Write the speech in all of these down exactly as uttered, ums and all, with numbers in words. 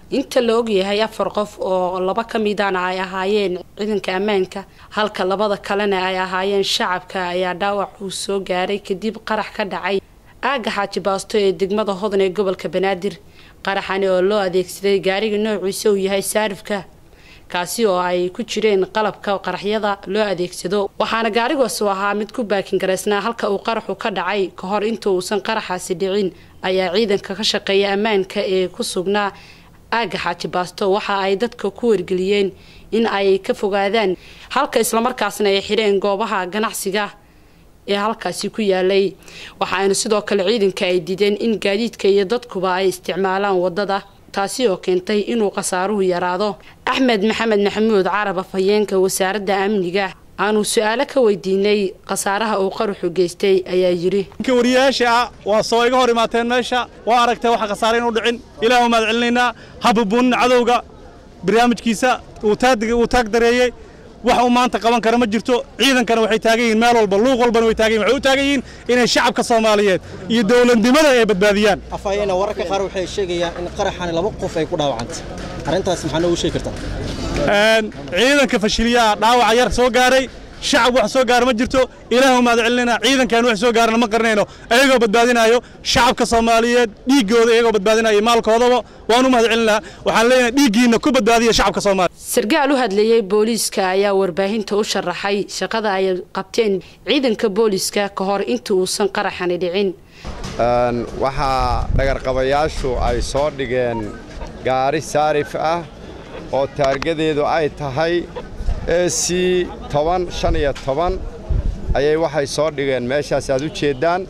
inta la og yahay afar qof oo laba ka midana ay ahaayeen ciidanka ammaanka halka labada kalena ay ahaayeen shacabka ayaa dhaawac uu soo gaaray kadib qarax ka dhacay aaga Xaaji Baasto ee degmada Hodan ee gobolka Banaadir qaraxani oo loo adeegsaday gaariga noociisa uu yahay saarifka kaasi oo ay ku jireen qalabka qaraxyada loo adeegsado waxaana gaarigaas oo ahaa mid ku baakin gareysnaa halka uu qaraxu ka dhacay ka hor inta uusan qaraxaasi dhicin ayaa ciidanka ka shaqeeya ammaanka ee ku sugnaa aaga Xaaji Baasto waxa ay dadka ku wargeliyeen in ay ka fogaadaan halka isla markaasna ay xireen goobaha ganacsiga ee halkaasi ku yaalay waxaana sidoo kale ciidanka ay dideen in gaadiidka iyo dadkuba ay isticmaalaan wadada taasi oo keentay inuu qasaaruhu yaraado Axmed Maxamed Maxamuud Carab afayeenka wasaaradda amniga aanu su'aalo ka weydiinay qasaaraha uu qaruxu geystay ayaa yiri ka wariyaasha waa soo iga hor imaateen meesha waa aragtay waxa qasaareen u dhicin ilaahu maad celinayna hababun cadowga barnaamijkiisa uu taadiga uu taag dareeyay wax uu maanta qaban kara ma jirto ciidankana waxay taagan yihiin meel walba luuq walbana way taagan yihiin waxay u taagan yihiin inay shacabka Soomaaliyeed iyo dawladnimada ay badbaadiyaan afayena wararka qaar waxay sheegayaan in qaraxan laba qof ay ku dhaawacantay arintaas maxaa noogu sheegi kartaa een ciidanka fashiliya dhaawac yar soo gaaray shacab wax soo gaar ma jirto ilaahu maad celinayna ciidankan wax soo gaarna ma qarnayno ayagoo badbaadinayo shacabka Soomaaliyeed dhiigooda ayagoo badbaadinayo maalkoodaba waanu mahad celinaa waxaan leenahay dhiigiina ku badbaadiya shacabka Soomaaliyeed sargaal u hadlayay booliska ayaa warbaahinta u sharaxay shaqada ay qabteen ciidanka booliska ka hor inta uusan qaraxan dhicin een waxa dhagar qabayaashu ay soo dhigeen gaari saarif ah oo taargadeedu ay tahay A C toban shan iyo toban ayay waxay soo dhigeen meeshaas aad u jeedaan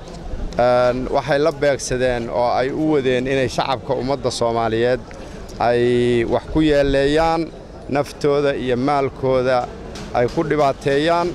een waxay la beegsadeen oo ay u wadeen inay shacabka ummadda Soomaaliyeed ay wax ku yeeleeyaan naftooda iyo maalkooda ay ku dhibaateeyaan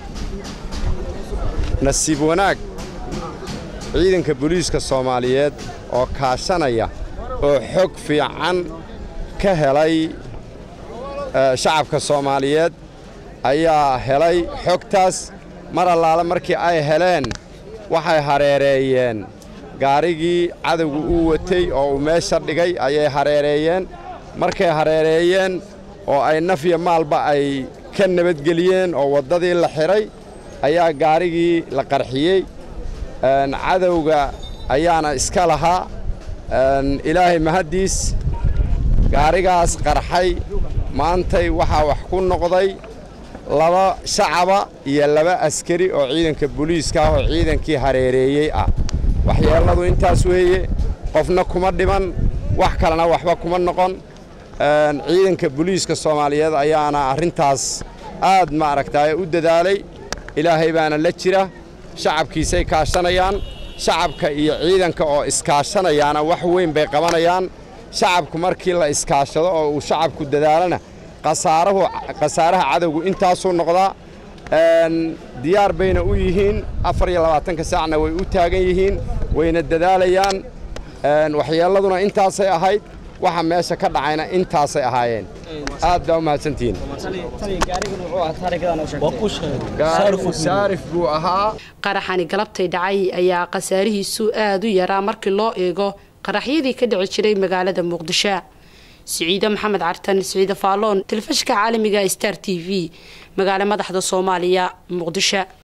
nasiib wanaag ciidanka booliiska Soomaaliyeed oo kaashanaya oo xog fiican ka helay shacabka Soomaaliyeed ayaa helay xogtaas mar allaala markii ay heleen waxay hareereeyeen gaarigii cadawgu uu watay oo uu meesha dhigay ayay hareereeyeen markay hareereeyeen oo ay naf iyo maalba ay ka nabadgeliyeen oo wadadii la xiray ayaa gaarigii la qarxiyay een cadawga ayaana iska lahaa een ilaahay mahadiis gaarigaas qarxay maantay waxa wax ku noqday laba shacaba iyo laba askari oo ciidanka booliiska oo ciidankii hareereeyay ah waxyeeladu intaas weeye qofna kuma dhiman wax kalena waxba kuma noqon een ciidanka booliiska Soomaaliyeed ayaana arintaas aad ma aragtay u dadaalay ilaahay baana la jira shacabkiisay kaashanayaan shacabka iyo ciidanka oo iskaashanayaana wax weyn bay qabanayaan shacabku markii la iskaashado oo uu shacabku dadaalana qasaarahu qasaaraha cadawgu intaas uu noqdaa een diyaar bayna u yihiin afar iyo labaatan ka saacna way u taagan yihiin wayna dadaalayaan een waxyeeladuna intaas ay ahayd waxa meesha ka dhacayna intaas ay ahaayeen aad baa u mahadsantiin saarif buu ahaa qaraxani galabtay dhacay ayaa qasaarihiisu aad u yaraa markii loo eego qaraxyadii ka dhici jiray magaalada Muqdisho سعيدة محمد عرتن سعيدة فالون تلفزيون عالمي ستار تي في مقالة مدحدة صومالية مقدشة.